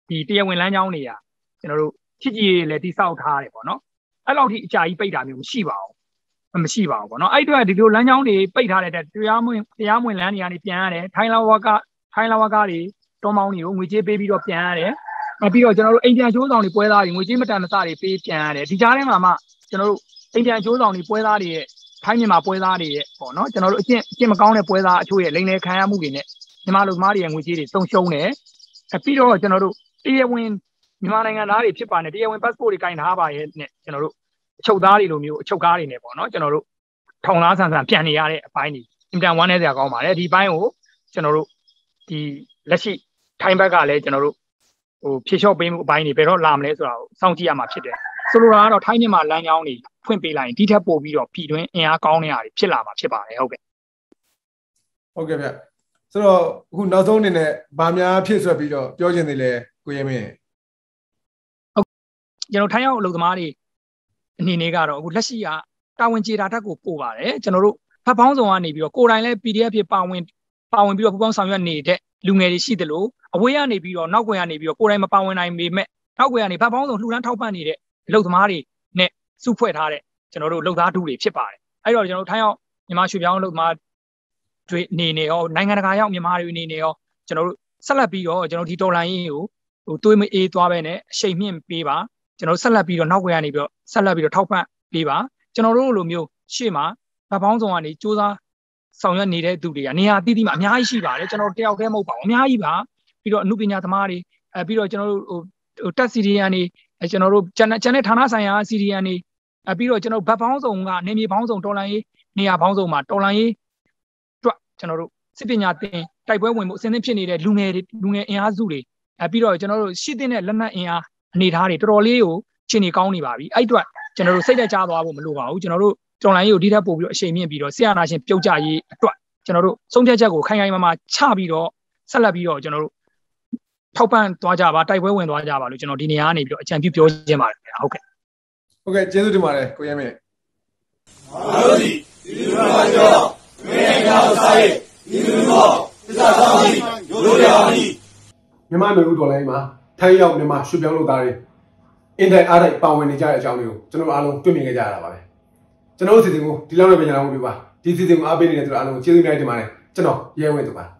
ဒီတရားဝင်လမ်းကြောင်းတွေကကျွန်တော်တို့ချစ်ကြည်လည်းတိဆောက်ထားတယ်ပေါ့နော်အဲ့လောက်ထိအကြာကြီးပိတ်တာမျိုးမရှိပါဘူးပေါ့နော်အဲ့အတွက်ဒီလိုလမ်းကြောင်းတွေပိတ်ထားတဲ့တရားမဝင်လမ်းတွေကနေပြန်ရတယ်ထိုင်းလာဝကတွေတော်မောင်းတွေကိုငွေကြေးပေးပြီးတော့ပြန်ရတယ်ပြီးတော့ကျွန်တော်တို့အိမ်ပြန်ကျိုးဆောင်တွေပွဲသားတွေငွေကြေးမတန်မဆတွေပေးပြန်ရတယ်ဒီကြားထဲမှာမှကျွန်တော်တို့အိမ်ပြန်ကျိုးဆောင်တွေပွဲသားတွေရဲ့ထိုင်းမြန်မာပွဲသားတွေရဲ့ပေါ့နော်ကျွန်တော်တို့အကျင့်မကောင်းတဲ့ပွဲသားအချို့ရဲ့လိမ်လည်ခံရမှုတွေနဲ့မြန်မာလူသမားတွေရဲ့ငွေကြေးတွေသုံးရှုံးတယ်ပြီးတော့ကျွန်တော်တို့တရားဝင်မြန်မာနိုင်ငံသားတွေဖြစ်ပါနဲ့တရားဝင် passport တွေကင်ထားပါရဲ့နဲ့ကျွန်တော်တို့အချုပ်သားတွေလိုမျိုးအချုပ်ကားတွေနဲ့ပေါ့နော်ကျွန်တော်တို့ထောင်လားဆန်ပြန်နေရတဲ့အပိုင်းတွေအင်တန်ဝမ်းနေစရာကောင်းပါတယ်ဒီဘိုင်းကိုကျွန်တော်တို့ဒီလက်ရှိထိုင်းဘက်ကလည်းကျွန်တော်တို့ဖြေလျှော့ပေးမှုအပိုင်းတွေဘယ်တော့လာမလဲဆိုတာကိုစောင့်ကြည့်ရမှာဖြစ်တယ်ဆိုလိုတာကတော့ထိုင်းမြန်မာလမ်းကြောင်းတွေဖွင့်ပေးလိုက်ရင်ဒီထက်ပိုပြီးတော့ပြည်တွင်းအင်အားကောင်းတဲ့အားတွေဖြစ်လာမှာဖြစ်ပါတယ်ဟုတ်ကဲ့ဗျဆိုတော့အခုနောက်ဆုံးအနေနဲ့ဗာများဖြစ်ဆွဲပြီးတော့ပြောချင်သေးလဲကိုရဲမင်းဟုတ်ကျွန်တော်ထိုင်းရောက်အလုပ်သမားတွေအနေနဲ့ကတော့အခုလက်ရှိကတာဝန်ကျေတာထက်ကိုပို့ပါတယ်ကျွန်တော်တို့ဖတ်ပေါင်းဆောင်ကနေပြီးတော့ကိုယ်တိုင်လည်း PDF ဖြစ်ပါဝင်ပြီးတော့ပူပေါင်းဆောင်ရွက်နေတဲ့လူငယ်တွေရှိသလိုအဝေးကနေပြီးတော့နောက်ွယ်ကနေပြီးတော့ကိုယ်တိုင်မပါဝင်နိုင်ပေမဲ့နောက်ွယ်ကနေဖတ်ပေါင်းဆောင်လှူဒန်းထောက်ပံ့နေတဲ့အလုပ်သမားတွေနဲ့စုဖွဲ့ထားတဲ့ကျွန်တော်တို့လုပ်သားထုတွေဖြစ်ပါတယ်အဲ့တော့ကျွန်တော်တို့ထိုင်းရောက်မြန်မာရွှေပြောင်းအလုပ်သမားတွေအနေနဲ့ရောနိုင်ငံတကာရောက်မြန်မာတွေအနေနဲ့ရောကျွန်တော်တို့ဆက်လက်ပြီးတော့ကျွန်တော်ဒီဒေါ်လာရင်းကိုတွေးမအေးသွားပဲနဲ့အချိန်မြင့်ပေးပါကျွန်တော်ဆက်လက်ပြီးတော့နောက်ွယ်ကနေပြီးတော့ဆက်လက်ပြီးတော့ထောက်ပံ့ပေးပါကျွန်တော်တို့လိုမျိုးရှေ့မှာဗတ်ပေါင်းဆောင်ကနေစူးစမ်းဆောင်ရွက်နေတဲ့သူတွေကနေရာအသီးသီးမှာအများကြီးရှိပါတယ်ကျွန်တော်တယောက်တည်းမဟုတ်ပါဘူးအများကြီးပါပြီးတော့အမှုပညာသမားတွေပြီးတော့ကျွန်တော်တို့တက်စီဒီယန်တွေကျွန်တော်တို့ကျန်တဲ့ဌာနဆိုင်ရာစီဒီယန်တွေပြီးတော့ကျွန်တော်ဗတ်ပေါင်းဆောင်ကနေမြေပေါင်းဆောင်တော်လန်ရေးနေရာပေါင်းဆောင်မှာတော်လန်ရေးအတွက်ကျွန်တော်တို့စစ်ပညာသင်တိုက်ပွဲဝင်မှုအစဉ်သင့်ဖြစ်နေတဲ့လူငယ်အင်အားစုတွေပြီးတော့ကျွန်တော်တို့ရှိတဲ့လက်နက်အင်အားအနေထားတွေတော်တော်လေးကိုရှင်းနေကောင်းနေပါပြီအဲ့အတွက်ကျွန်တော်တို့စိတ်သက်သာသွားဖို့မလိုပါဘူးကျွန်တော်တို့တော်လိုင်းရေးကိုဒီထက်ပို့ပြီးတော့အချိန်မြင့်ပြီးတော့ဆရာနာရှင်ပြုတ်ကြရေးအတွက်ကျွန်တော်တို့ဆုံးဖြတ်ချက်ကိုခိုင်ခိုင်မာမာချပြီးတော့ဆက်လက်ပြီးတော့ကျွန်တော်တို့ထောက်ပံ့သွားကြပါတိုက်ပွဲဝင်သွားကြပါလို့ကျွန်တော်ဒီနေရာကနေပြီးတော့အကြံပြုပြောချင်ပါတယ်ခင်ဗျာဟုတ်ကဲ့ကျေးဇူးတင်ပါတယ်ကိုရဲမင်းအားလုံးဒီလူတော်ကျော်ဝေငါဆိုင်ဒီလူတော်သစ္စာဆောင်ပြီးရိုးရာပြီးမြန်မာမျိုးဒေါ်လာရင်းမှာထိုင်းရောက်မြန်မာရွှေပြောင်းလုပ်သားတွေအင်တာအားတိုက်ပါဝင်နေကြတဲ့အကြောင်းတွေကိုကျွန်တော်အားလုံးတွေ့မြင်ခဲ့ကြရတာပါပဲကျွန်တော်တို့စီစဉ်ကိုဒီလောက်နဲ့ပဲညှိနှိုင်းမှုပြပါဒီစီစဉ်ကိုအားပေးနေတဲ့သူအားလုံးကိုကျေးဇူးများတင်ပါတယ်ကျွန်တော်ရဲဝင်းသူပါ